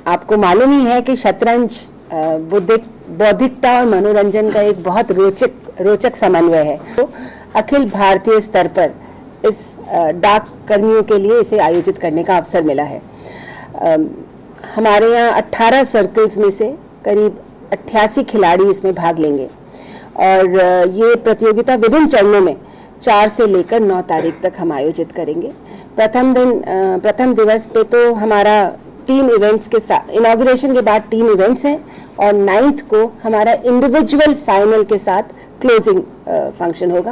आपको मालूम ही है कि शतरंज बौद्धिकता और मनोरंजन का एक बहुत रोचक समन्वय है। तो अखिल भारतीय स्तर पर इस डाक कर्मियों के लिए इसे आयोजित करने का अवसर मिला है। हमारे यहाँ 18 सर्कल्स में से करीब 88 खिलाड़ी इसमें भाग लेंगे और ये प्रतियोगिता विभिन्न चरणों में 4 से लेकर 9 तारीख तक हम आयोजित करेंगे। प्रथम दिवस पे तो हमारा टीम इवेंट्स के साथ, इनॉग्रेशन के बाद टीम इवेंट्स हैं और 9th को हमारा इंडिविजुअल फाइनल के साथ क्लोजिंग फंक्शन होगा।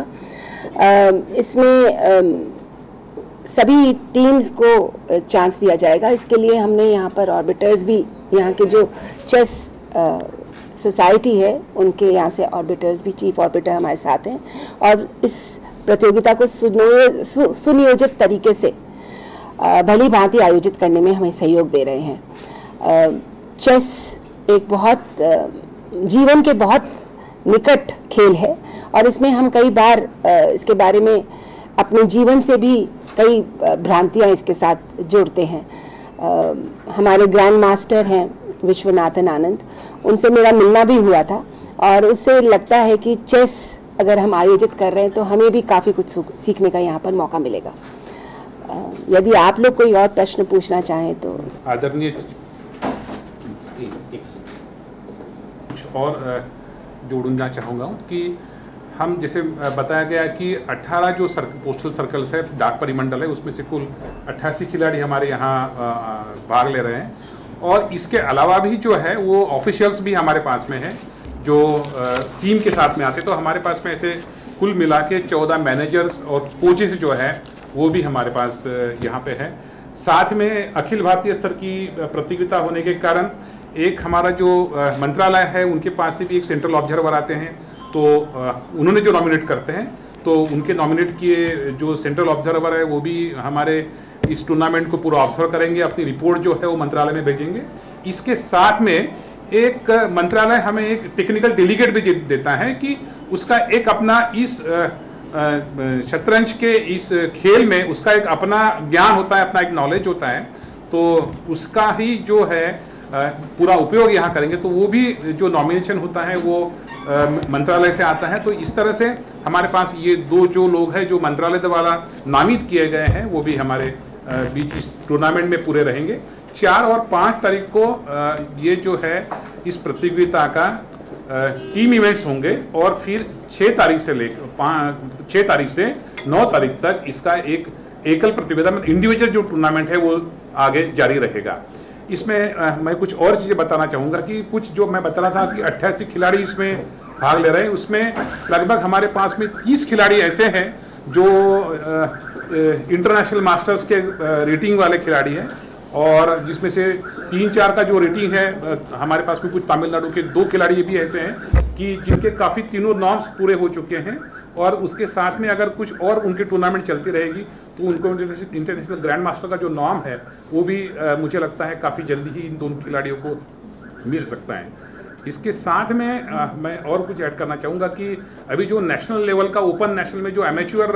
इसमें सभी टीम्स को चांस दिया जाएगा। इसके लिए हमने यहाँ पर ऑर्बिटर्स भी, यहाँ के जो चेस सोसाइटी है उनके यहाँ से ऑर्बिटर्स भी, चीफ ऑर्बिटर हमारे साथ हैं और इस प्रतियोगिता को सुनियोजित तरीके से भली भांति आयोजित करने में हमें सहयोग दे रहे हैं। चेस एक बहुत जीवन के बहुत निकट खेल है और इसमें हम कई बार इसके बारे में अपने जीवन से भी कई भ्रांतियाँ इसके साथ जोड़ते हैं। हमारे ग्रैंड मास्टर हैं विश्वनाथन आनंद, उनसे मेरा मिलना भी हुआ था और उससे लगता है कि चेस अगर हम आयोजित कर रहे हैं तो हमें भी काफ़ी कुछ सीखने का यहाँ पर मौका मिलेगा। यदि आप लोग कोई और प्रश्न पूछना चाहें तो। आदरणीय कुछ और जोड़ना चाहूँगा कि हम जैसे बताया गया कि 18 जो पोस्टल सर्कल्स है, डाक परिमंडल है, उसमें से कुल 88 खिलाड़ी हमारे यहाँ भाग ले रहे हैं और इसके अलावा भी जो है वो ऑफिशियल्स भी हमारे पास में हैं जो टीम के साथ में आते। तो हमारे पास में ऐसे कुल मिला के 14 मैनेजर्स और कोचेस जो है वो भी हमारे पास यहाँ पे है। साथ में अखिल भारतीय स्तर की प्रतियोगिता होने के कारण एक हमारा जो मंत्रालय है उनके पास से भी एक सेंट्रल ऑब्जर्वर आते हैं, तो उन्होंने जो नॉमिनेट करते हैं तो उनके नॉमिनेट किए जो सेंट्रल ऑब्जर्वर है वो भी हमारे इस टूर्नामेंट को पूरा ऑब्जर्व करेंगे, अपनी रिपोर्ट जो है वो मंत्रालय में भेजेंगे। इसके साथ में एक मंत्रालय हमें एक टेक्निकल डेलीगेट भी देता है कि उसका एक अपना इस शतरंज के इस खेल में उसका एक अपना ज्ञान होता है, अपना एक नॉलेज होता है, तो उसका ही जो है पूरा उपयोग यहाँ करेंगे। तो वो भी जो नॉमिनेशन होता है वो मंत्रालय से आता है। तो इस तरह से हमारे पास ये 2 जो लोग हैं जो मंत्रालय द्वारा नामित किए गए हैं वो भी हमारे बीच इस टूर्नामेंट में पूरे रहेंगे। 4 और 5 तारीख को ये जो है इस प्रतियोगिता का टीम इवेंट्स होंगे और फिर 6 तारीख से 9 तारीख तक इसका एक एकल प्रतियोगिता में इंडिविजुअल जो टूर्नामेंट है वो आगे जारी रहेगा। इसमें मैं कुछ और चीज़ें बताना चाहूँगा कि कुछ जो मैं बता रहा था कि 88 खिलाड़ी इसमें भाग ले रहे हैं, उसमें लगभग हमारे पास में 30 खिलाड़ी ऐसे हैं जो इंटरनेशनल मास्टर्स के रेटिंग वाले खिलाड़ी हैं और जिसमें से 3-4 का जो रेटिंग है हमारे पास में कुछ तमिलनाडु के 2 खिलाड़ी भी ऐसे हैं कि जिनके काफ़ी तीनों नॉर्म्स पूरे हो चुके हैं और उसके साथ में अगर कुछ और उनकी टूर्नामेंट चलती रहेगी तो उनको इंटरनेशनल ग्रैंड मास्टर का जो नॉर्म है वो भी मुझे लगता है काफ़ी जल्दी ही इन दोनों खिलाड़ियों को मिल सकता है। इसके साथ में मैं और कुछ ऐड करना चाहूँगा कि अभी जो नेशनल लेवल का ओपन नेशनल में जो एमेच्योर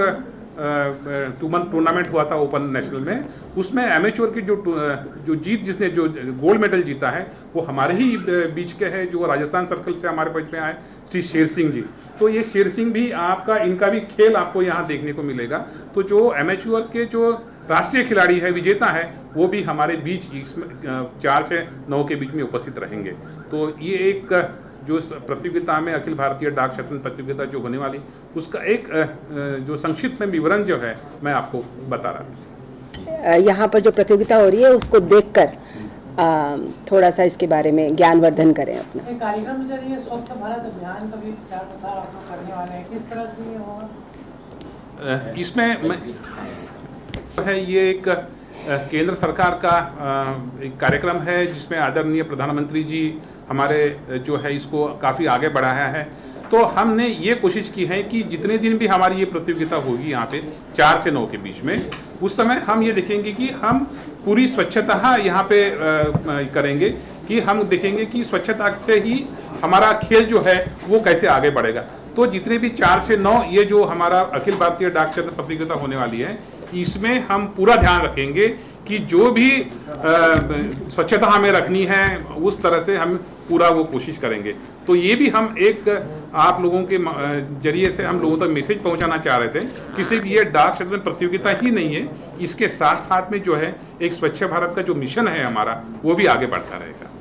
टूर्नामेंट हुआ था ओपन नेशनल में, उसमें एमेच्योर की जो जीत जिसने जो गोल्ड मेडल जीता है वो हमारे ही बीच के हैं जो राजस्थान सर्कल से हमारे बीच में आए श्री शेर सिंह जी। तो ये शेर सिंह भी इनका भी खेल आपको यहाँ देखने को मिलेगा। तो जो एमेच्योर के जो राष्ट्रीय खिलाड़ी है, विजेता है, वो भी हमारे बीच इसमें 4 से 9 के बीच में उपस्थित रहेंगे। तो ये एक जो प्रतियोगिता में अखिल भारतीय डाक शतरंज प्रतियोगिता जो होने वाली उसका एक जो संक्षिप्त में विवरण जो है मैं आपको बता रहा था। यहाँ पर जो प्रतियोगिता हो रही है उसको देखकर थोड़ा सा इसके बारे में ज्ञानवर्धन करें अपना। कार्यक्रम के जरिए स्वच्छ भारत अभियान का भी प्रचार प्रसार आप लोग करने वाले हैं, किस तरह से ये होगा? इसमें है ये एक केंद्र सरकार का एक कार्यक्रम है जिसमें आदरणीय प्रधानमंत्री जी हमारे जो है इसको काफ़ी आगे बढ़ाया है। तो हमने ये कोशिश की है कि जितने दिन भी हमारी ये प्रतियोगिता होगी यहाँ पे 4 से 9 के बीच में, उस समय हम ये देखेंगे कि हम पूरी स्वच्छता यहाँ पे करेंगे कि हम देखेंगे कि स्वच्छता से ही हमारा खेल जो है वो कैसे आगे बढ़ेगा। तो जितने भी 4 से 9 ये जो हमारा अखिल भारतीय डाक शतरंज प्रतियोगिता होने वाली है, इसमें हम पूरा ध्यान रखेंगे कि जो भी स्वच्छता हमें रखनी है उस तरह से हम पूरा वो कोशिश करेंगे। तो ये भी हम एक आप लोगों के जरिए से हम लोगों तक मैसेज पहुंचाना चाह रहे थे कि सिर्फ ये डाक शतरंज प्रतियोगिता ही नहीं है, इसके साथ साथ में जो है एक स्वच्छ भारत का जो मिशन है हमारा वो भी आगे बढ़ता रहेगा।